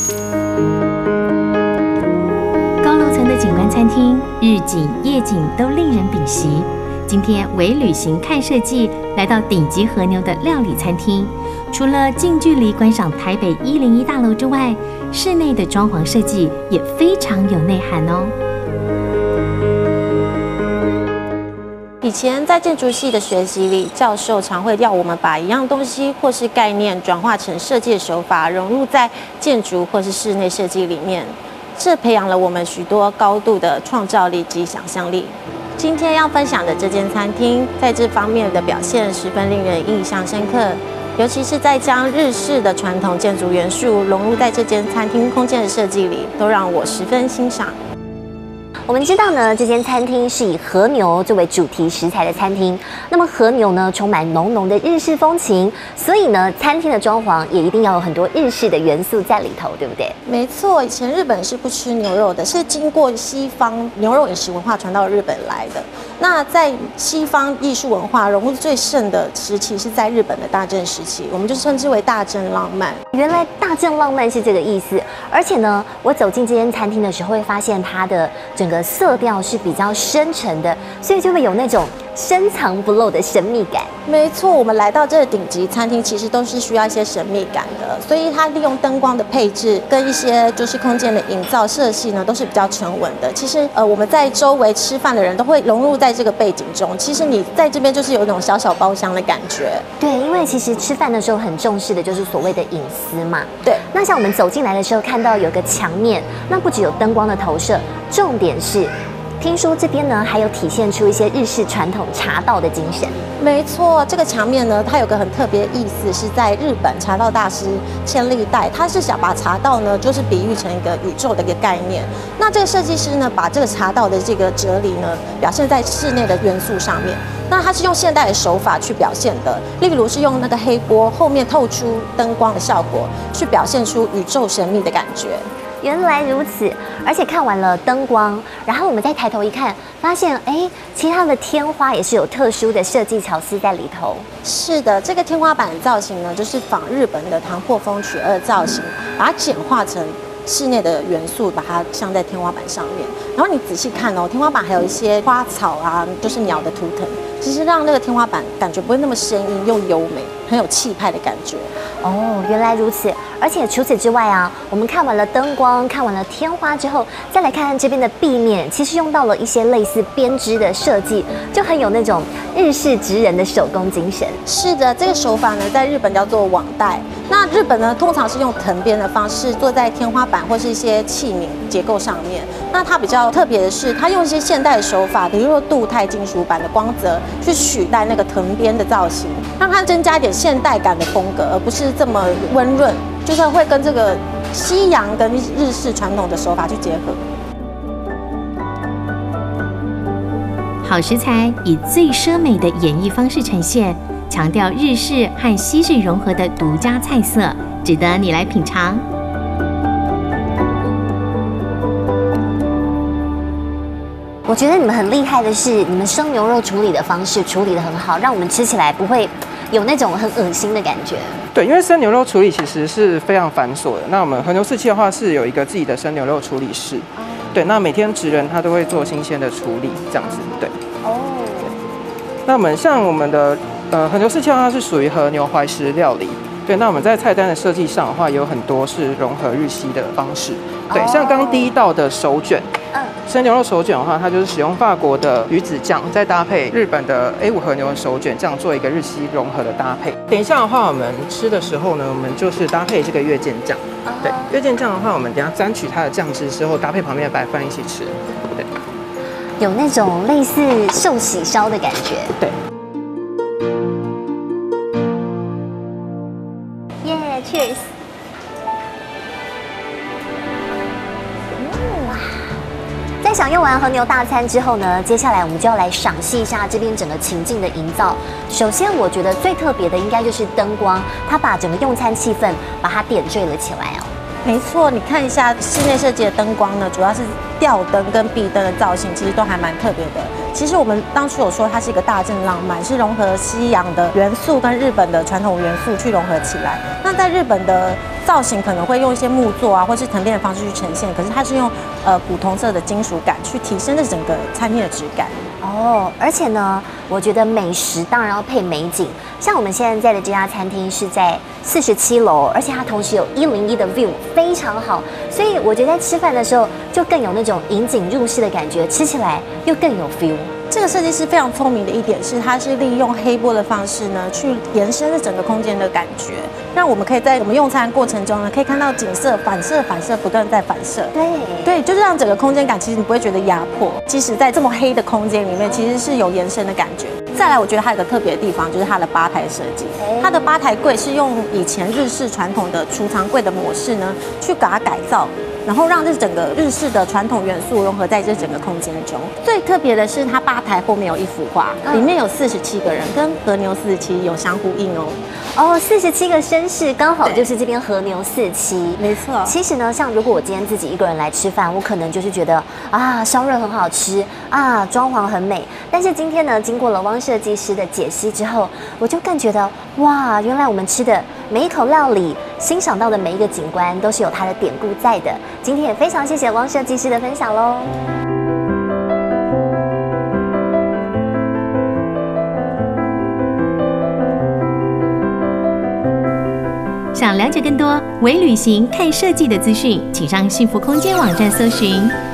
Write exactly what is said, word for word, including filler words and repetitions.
高楼层的景观餐厅，日景、夜景都令人屏息。今天微旅行看设计，来到顶级和牛的料理餐厅。除了近距离观赏台北一零一大楼之外，室内的装潢设计也非常有内涵哦。 以前在建筑系的学习里，教授常会要我们把一样东西或是概念转化成设计手法，融入在建筑或是室内设计里面。这培养了我们许多高度的创造力及想象力。今天要分享的这间餐厅，在这方面的表现十分令人印象深刻，尤其是在将日式的传统建筑元素融入在这间餐厅空间的设计里，都让我十分欣赏。 我们知道呢，这间餐厅是以和牛作为主题食材的餐厅。那么和牛呢，充满浓浓的日式风情，所以呢，餐厅的装潢也一定要有很多日式的元素在里头，对不对？ 没错，以前日本是不吃牛肉的，是经过西方牛肉饮食文化传到日本来的。那在西方艺术文化融入最盛的时期是在日本的大正时期，我们就称之为大正浪漫。 原来大正浪漫是这个意思，而且呢，我走进这间餐厅的时候，会发现它的整个色调是比较深沉的，所以就会有那种深藏不露的神秘感。 没错，我们来到这个顶级餐厅，其实都是需要一些神秘感的，所以它利用灯光的配置跟一些就是空间的营造设计呢，都是比较沉稳的。其实呃，我们在周围吃饭的人都会融入在这个背景中，其实你在这边就是有一种小小包厢的感觉。 对，因为其实吃饭的时候很重视的就是所谓的隐私嘛。 对。 那像我们走进来的时候，看到有个墙面，那不只有灯光的投射，重点是。听说这边呢，还有体现出一些日式传统茶道的精神。 没错，这个墙面呢，它有个很特别的意思，是在日本茶道大师千利代，他是想把茶道呢，就是比喻成一个宇宙的一个概念。那这个设计师呢，把这个茶道的这个哲理呢，表现在室内的元素上面。那它是用现代的手法去表现的，例如是用那个黑锅后面透出灯光的效果，去表现出宇宙神秘的感觉。 原来如此，而且看完了灯光，然后我们再抬头一看，发现哎，其他的天花也是有特殊的设计巧思在里头。 是的，这个天花板的造型呢，就是仿日本的唐破风取二造型，把它简化成室内的元素，把它镶在天花板上面。然后你仔细看哦，天花板还有一些花草啊，就是鸟的图腾，其实让那个天花板感觉不会那么生硬又优美，很有气派的感觉。 哦，原来如此。而且除此之外啊，我们看完了灯光，看完了天花之后，再来看看这边的壁面，其实用到了一些类似编织的设计，就很有那种日式职人的手工精神。 是的，这个手法呢，在日本叫做网带。那日本呢，通常是用藤编的方式做在天花板或是一些器皿结构上面。那它比较特别的是，它用一些现代的手法，比如说镀钛金属板的光泽，去取代那个藤编的造型，让它增加一点现代感的风格，而不是这么温润。就是会跟这个西洋跟日式传统的手法去结合。 好食材以最奢美的演绎方式呈现，强调日式和西式融合的独家菜色，值得你来品尝。 我觉得你们很厉害的是，你们生牛肉处理的方式处理得很好，让我们吃起来不会有那种很恶心的感觉。 对，因为生牛肉处理其实是非常繁琐的。那我们和牛四期的话是有一个自己的生牛肉处理室，对，那每天职人他都会做新鲜的处理，这样子，对。哦。那我们像我们的呃和牛四期的话，它是属于和牛怀石料理。对，那我们在菜单的设计上的话，有很多是融合日西的方式。对，像刚第一道的手卷，嗯，生牛肉手卷的话，它就是使用法国的鱼子酱，再搭配日本的 A 五和牛的手卷，这样做一个日西融合的搭配。等一下的话，我们吃的时候呢，我们就是搭配这个月见酱。对，月见酱的话，我们等一下沾取它的酱汁之后，搭配旁边的白饭一起吃。对， 有那种类似寿喜烧的感觉。 对。 耶 ，Cheers！ 在享用完和牛大餐之后呢，接下来我们就要来赏析一下这边整个情境的营造。首先，我觉得最特别的应该就是灯光，它把整个用餐气氛把它点缀了起来哦。 没错，你看一下室内设计的灯光呢，主要是吊灯跟壁灯的造型，其实都还蛮特别的。其实我们当初有说它是一个大正浪漫，是融合西洋的元素跟日本的传统元素去融合起来。那在日本的造型可能会用一些木作啊，或是藤编的方式去呈现，可是它是用呃古铜色的金属感去提升了整个餐厅的质感。 哦，而且呢，我觉得美食当然要配美景。像我们现在在的这家餐厅是在四十七楼，而且它同时有一零一的 view， 非常好。所以我觉得在吃饭的时候就更有那种引颈入室的感觉，吃起来又更有 feel。 这个设计师非常聪明的一点是，它是利用黑玻的方式呢，去延伸了整个空间的感觉，让我们可以在我们用餐过程中呢，可以看到景色反射、反射，不断在反射。 对对，就是让整个空间感，其实你不会觉得压迫，即使在这么黑的空间里面，其实是有延伸的感觉。再来，我觉得它有个特别的地方，就是它的吧台设计。它的吧台柜是用以前日式传统的储藏柜的模式呢，去把它改造。然后让这整个日式的传统元素融合在这整个空间中。最特别的是，它吧台后面有一幅画，里面有四十七个人，跟和牛四十七有相呼应哦。 哦，四十七个绅士，刚好就是这边和牛四七。 没错。 其实呢，像如果我今天自己一个人来吃饭，我可能就是觉得啊，烧肉很好吃啊，装潢很美。但是今天呢，经过了汪设计师的解析之后，我就更觉得哇，原来我们吃的每一口料理，欣赏到的每一个景观，都是有它的典故在的。今天也非常谢谢汪设计师的分享喽。 想了解更多微旅行看设计的资讯，请上幸福空间网站搜寻